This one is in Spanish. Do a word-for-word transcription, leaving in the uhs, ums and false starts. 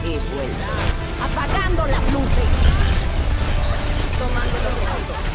He vuelto. ¡Apagando las luces! Tomando el objetivo.